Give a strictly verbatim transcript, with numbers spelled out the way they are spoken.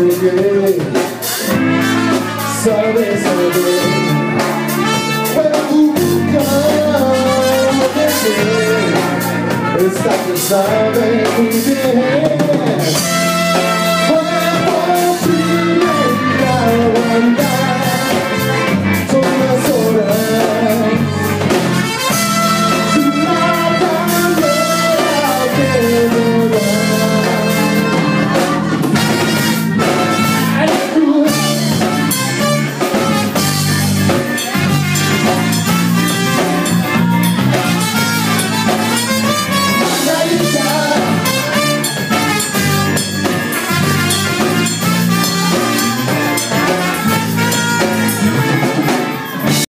qué, sabes saber. Pero tu boca de qué, esta que sabe muy bien.